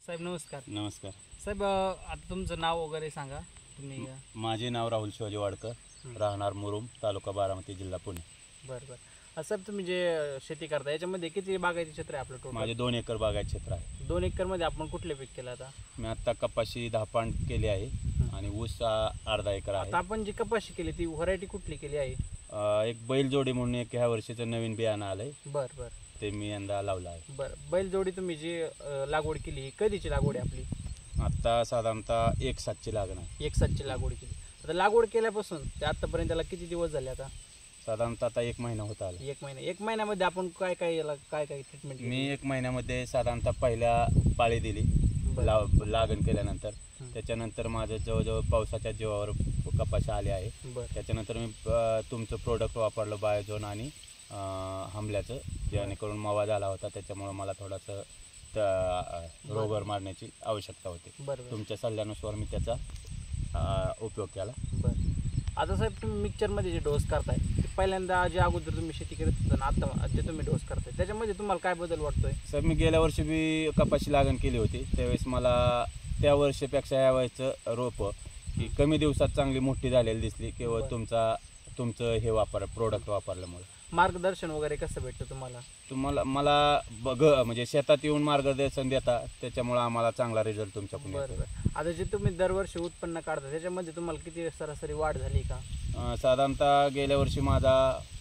साहेब नमस्कार. नमस्कार. साहेब आता तुमचं नाव वगैरे सांगा तुम्ही. माझे नाव राहुल शिवाजी वाडकर, राहणार मुरुम, तालुका बारामती, जिल्हा पुणे. बरं बरं. साहेब तुम्ही जे शेती करता याच्यामध्ये किती बागायती क्षेत्र आहे आपलं टोटल? माझे 2 एकर बागायत क्षेत्र आहे. 2 एकरमध्ये आपण कुठले पीक केलं आता? मी आत्ता कपाशी 10 पान केली आहे आणि ऊस अर्धा एकर आहे. आता आपण जी कपाशी केली ती व्हरायटी कुठली केली आहे? एक बैलजोडी म्हणून एक ह्या वर्षीचं नवीन बियाणं आलंय, बरं बरं. ते मी यंदा लावलं आहे. बरं, बैलजोडी तुम्ही जी लागवड केली ही कधीची लागवड आहे आपली? आत्ता साधारणतः 1/7ची लागण आहे. 1/7ची लागवड केली. आता लागवड केल्यापासून ते आतापर्यंत त्याला किती दिवस झाले आता? साधारणतः आता 1 महिना होता आला. 1 महिना. 1 महिन्यामध्ये आपण काय काय याला काय काय ट्रीटमेंट? मी 1 महिन्यामध्ये साधारणतः पहिल्या पाळी दिली लागण केल्यानंतर. त्याच्यानंतर माझं जवळजवळ पावसाच्या जीवावर कपाशी आली आहे. बरं. त्याच्यानंतर मी तुमचं प्रोडक्ट वापरलं बायोझोन आणि हमल्याचं, जेणेकरून मवा झाला होता, त्याच्यामुळं मला थोडंसं रोगर मारण्याची आवश्यकता होती. बरं. तुमच्या सल्ल्यानुसार मी त्याचा उपयोग केला. बरं. आता साहेब तुम्ही मिक्सचरमध्ये जे डोस करताय ते पहिल्यांदा जे अगोदर तुम्ही शेती करत होता ना, आता जे तुम्ही डोस करताय त्याच्यामध्ये तुम्हाला काय बदल वाटतोय? सर, मी गेल्या वर्षी बी कपाशी लागण केली होती, त्यावेळेस मला त्या वर्षीपेक्षा या वेळेचं रोपं की कमी दिवसात चांगली मोठी झालेली दिसली, केवळ तुमचं हे प्रोडक्ट वापरल्यामुळे. मार्गदर्शन वगैरे कसं भेटतं तुम्हाला? मला म्हणजे शेतात येऊन मार्गदर्शन देता, त्याच्यामुळे आम्हाला चांगला रिझल्ट तुमच्याकडून येतो. बरं. आता जे तुम्ही दरवर्षी उत्पन्न काढता त्याच्यामध्ये तुम्हाला किती सरासरी वाढ झाली का? साधारणतः गेल्या वर्षी माझा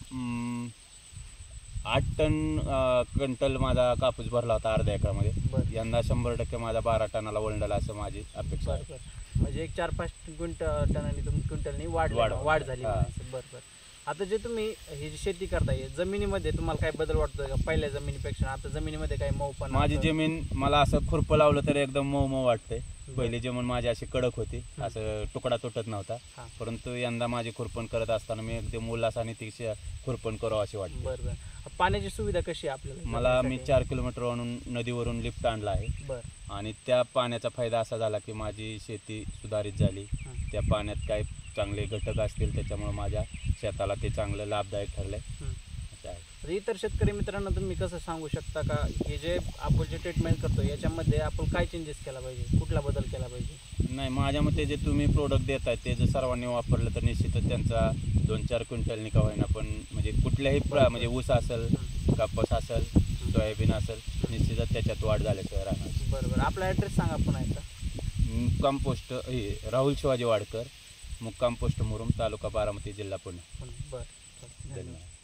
8 टन क्विंटल माझा कापूस भरला होता अर्ध्या एकरामध्ये. यंदा 100% माझा 12 टनाला वळंडला असं माझी अपेक्षा आहे. म्हणजे एक 4-5 टनांनी क्विंटलनी वाढ झाली. बरं बरं. आता जे तुम्ही ही जी शेती करताय जमिनीमध्ये तुम्हाला काय बदल वाटतोय का पहिल्या जमिनीपेक्षा? आता जमिनीमध्ये काय मऊपण? माझी जमीन मला असं खुरपं लावलं तर एकदम मऊ मऊ वाटतंय. पहिली जमीन माझी अशी कडक होती, असं तुकडा तुटत नव्हता, परंतु यंदा माझी खुरपण करत असताना मी एकदम उल्हासाने ती खुरपण करावं अशी वाटते. बरं. पाण्याची सुविधा कशी आहे आपल्याला? मी 4 किलोमीटरवरून नदीवरून लिफ्ट आणला आहे. बरं. आणि त्या पाण्याचा फायदा असा झाला की माझी शेती सुधारित झाली. त्या पाण्यात काय चांगले घटक असतील, त्याच्यामुळे माझ्या शेताला ते चांगलं लाभदायक ठरलंय. इतर शेतकरी मित्रांना तुम्ही कसं सांगू शकता का हे जे आपण जे ट्रीटमेंट करतो याच्यामध्ये आपण काय चेंजेस केला पाहिजे, कुठला बदल केला पाहिजे? नाही, माझ्या मते जे तुम्ही प्रोडक्ट देताय ते जर सर्वांनी वापरलं तर निश्चितच त्यांचा 2-4 क्विंटलनी का होईना, पण म्हणजे कुठल्याही म्हणजे ऊस असेल, कापूस असेल, सोयाबीन असेल, निश्चितच त्याच्यात वाढ झाल्याशिवाय राहणार. बरोबर. आपला ॲड्रेस सांगा पुन्हा एकदा. मुक्काम पोस्ट राहुल शिवाजी वाडकर, मुक्काम पोस्ट मुरुम, तालुका बारामती, जिल्हा पुणे. बरं. धन्यवाद.